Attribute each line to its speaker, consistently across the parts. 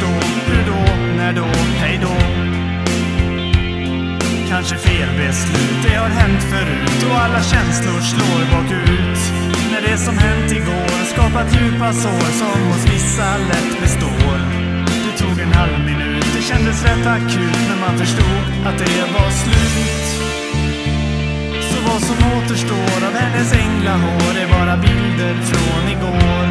Speaker 1: förstå. Hur då, när då, hej då. Kanske fel beslut, det har hänt förut och alla känslor slår bakut. När det som hänt igår skapat djupa sår som hos vissa lätt består. Det tog en halv minut, det kändes rätt akut när man förstod att det var slut. Så vad som återstår av hennes änglahår är bara bilder från igår.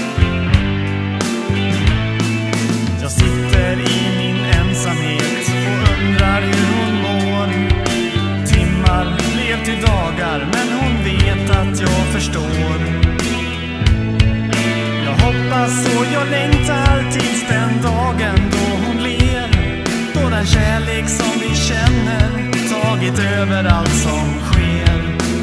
Speaker 1: Jag sitter i min ensamhet och undrar hur hon mår. Timmar blev till dagar men hon vet att jag förstår. Jag hoppas och jag längtar tills den dagen då hon ler. Då den kärlek som vi känner tagit över allt som sker.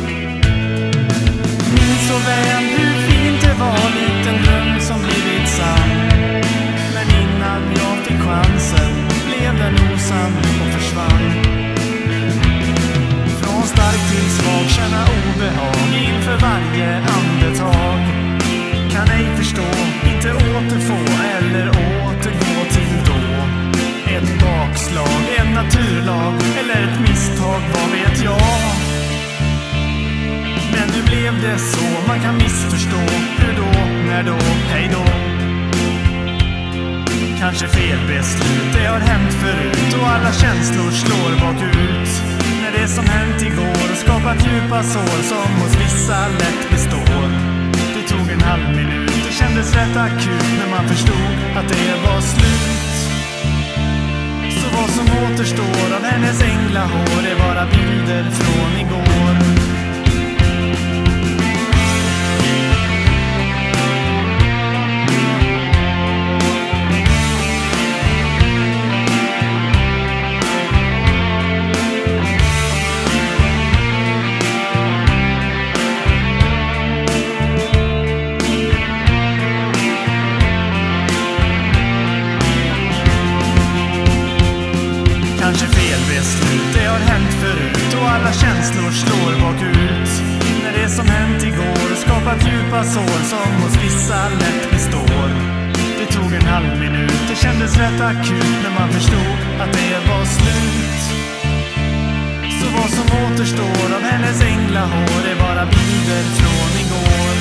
Speaker 1: Minns så väl hur fint det var, liten dröm som blivit sann. Men innan jag fick chansen blev den osann och försvann. Från stark till svag, känna obehag inför varje andetag. Kan ej förstå, inte återfå eller återgå till då. Ett bakslag, en naturlag eller ett misstag, vad vet jag. Men nu blev det så, man kan missförstå. Hur då, när då, hej då. Kanske fel beslut, det har hänt förut och alla känslor slår bakut. När det som hänt igår skapat djupa sår som hos vissa lätt består. Det tog en halv minut, det kändes rätt akut när man förstod att det var slut. Så vad som återstår av hennes änglahår är bara bilder från igår. Kanske fel beslut, det har hänt förut och alla känslor slår bakut. När det som hänt igår skapat djupa sår som hos vissa lätt består. Det tog en halv minut, det kändes rätt akut när man förstod att det var slut. Så vad som återstår av hennes änglahår är bara bilder från igår.